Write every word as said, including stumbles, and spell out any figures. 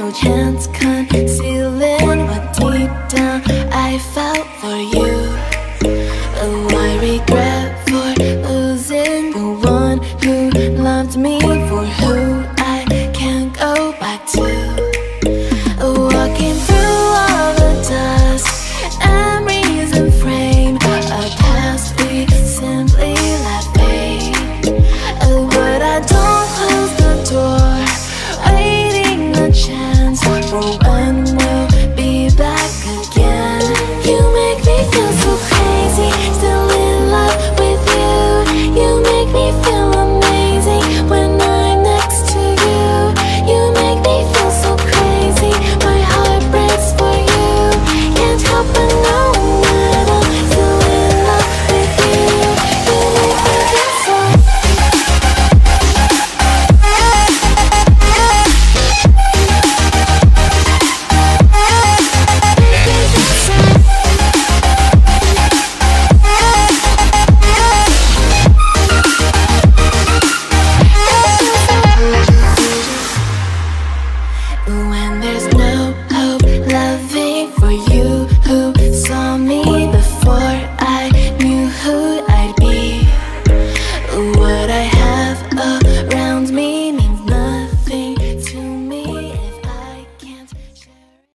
no chance concealing what deep down I felt for you. Oh, I regret for losing the one who loved me, for who I can't go back to. Walking through all the dust, memories and frame, a past we simply let fade. Oh, but I don't close the door, waiting a chance for